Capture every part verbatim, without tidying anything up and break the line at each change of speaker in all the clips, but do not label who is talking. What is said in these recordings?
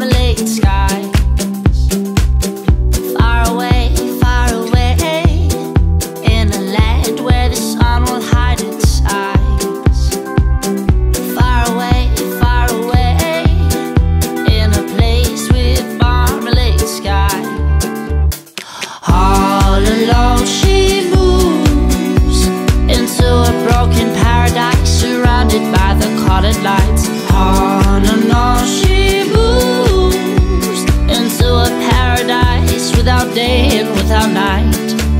marmalade skies. Far away, far away, in a land where the sun will hide its eyes. Far away, far away, in a place with marmalade skies. All alone she moves into a broken paradise, surrounded by the colored lights. On and on she moves into a paradise without day and without night.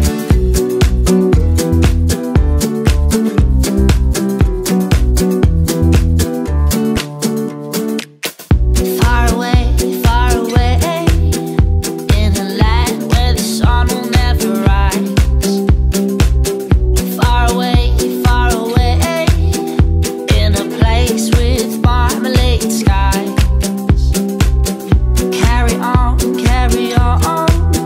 Far away, far away, in a land where the sun will never rise. Far away, far away, in a place with marmalade skies. Carry on, carry on,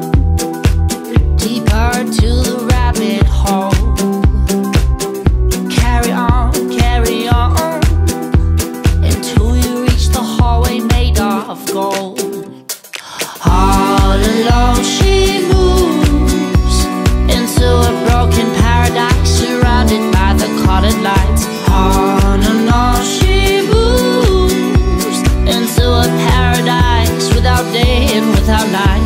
deeper to the rabbit hole. Carry on, carry on, until you reach the hallway made of gold. All alone she moves into a broken paradise, surrounded by the colored lights. On and on she moves into a paradise without day and without night.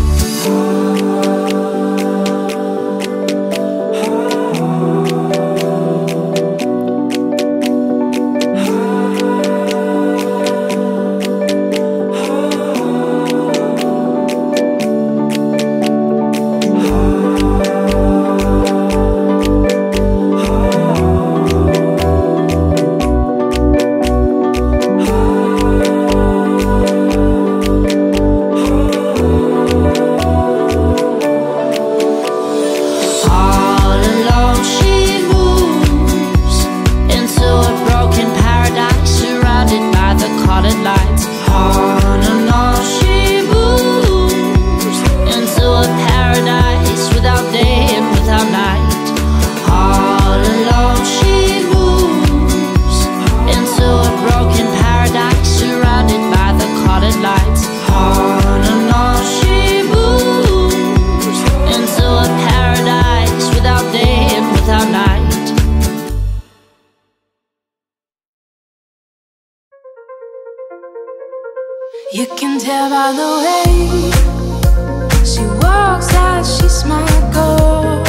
You can tell by the way she walks that she's my girl.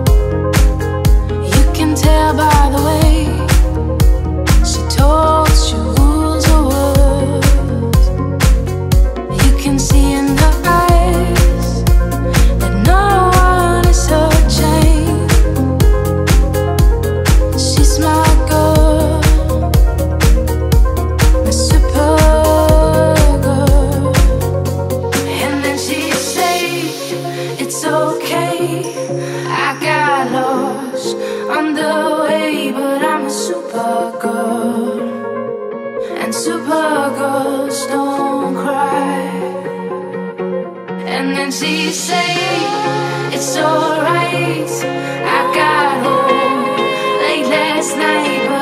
You can tell by the way she talks, she rules her words. You can see in her eyes that no one is her chain. She's my girl, my super. It's okay, I got lost on the way, but I'm a super girl, and super girls don't cry. And then she say, it's alright, I got home late last night, but